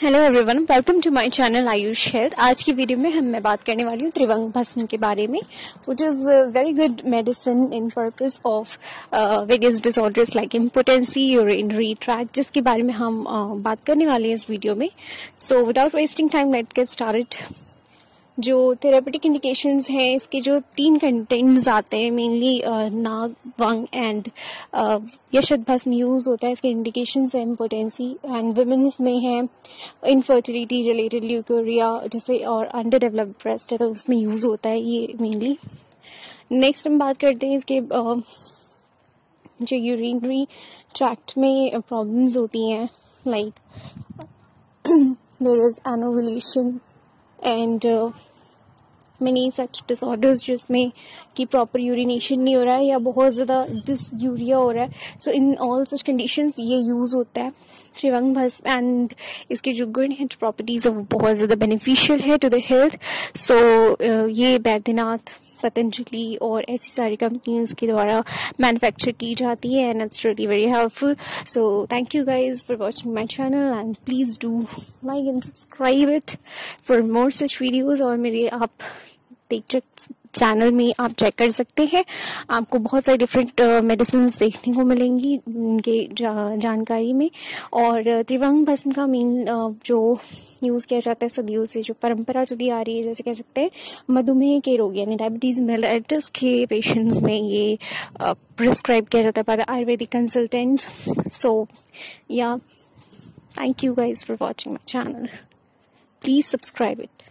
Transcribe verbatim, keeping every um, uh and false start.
Hello everyone, welcome to my channel Ayush health. आज की video में हम मैं बात करने वाली हूँ त्रिभंग भस्म के बारे में, which is very good medicine in purpose of various disorders like impotency, urinary tract, जिसके बारे में हम uh, बात करने वाले हैं इस वीडियो में। So without wasting time let's get started. जो थेरेपेटिक इंडिकेशंस हैं, इसके जो तीन कंटेंट्स आते हैं मेनली नाग, वंग एंड यशत भस्म यूज़ होता है। इसके इंडिकेशंस हैं इम्पोटेंसी एंड वुमेन्स में है इनफर्टिलिटी रिलेटेड ल्यूकोरिया जैसे, और अंडर डेवलप्ड ब्रेस्ट है तो उसमें यूज़ होता है ये मेनली। नेक्स्ट हम बात करते हैं इसके uh, जो यूरिनरी ट्रैक्ट में प्रॉब्लम्स होती हैं, like there is anovulation and many such disorders जिसमें कि प्रॉपर यूरिनेशन नहीं हो रहा है या बहुत ज़्यादा डिसयूरिया हो रहा है। So in all such conditions ये यूज़ होता है त्रिभंग भस्म, एंड इसके जो गुड हेल्थ प्रॉपर्टीज़ है वो बहुत ज़्यादा बेनिफिशियल है टू द हेल्थ। सो ये बैद्यनाथ, पतंजलि और ऐसी सारी कंपनीज के द्वारा मैन्युफैक्चर की जाती है and it's really very helpful. So thank you guys for watching my channel and please do like and subscribe it for more such videos. और मेरे आप देख चैनल में आप चेक कर सकते हैं, आपको बहुत सारी डिफरेंट मेडिसिन uh, देखने को मिलेंगी उनके जा, जानकारी में। और त्रिभंग भस्म का मेन uh, जो यूज़ किया जाता है सदियों से, जो परंपरा चली आ रही है, जैसे कह सकते हैं मधुमेह के रोग यानी डायबिटीज़ मेलाइटिस के पेशेंट्स में ये प्रिस्क्राइब uh, किया जाता है by the Ayurvedic consultants. So yeah thank you guys for watching my channel, please subscribe it.